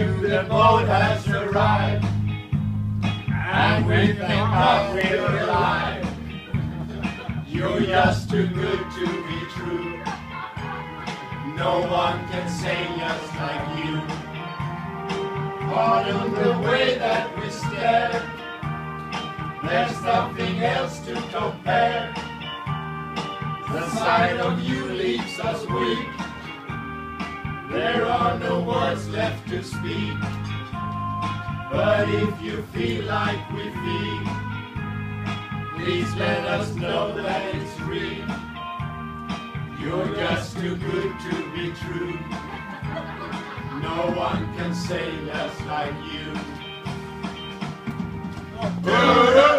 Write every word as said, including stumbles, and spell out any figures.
you the boat has arrived, and we think that we're alive. You're just too good to be true. No one can say just like you. Pardon the way that we stare. There's nothing else to compare. The sight of you leaves us weak. There are no words left to speak. But if you feel like we feel, please let us know that it's real. You're just too good to be true. No one can say just like you.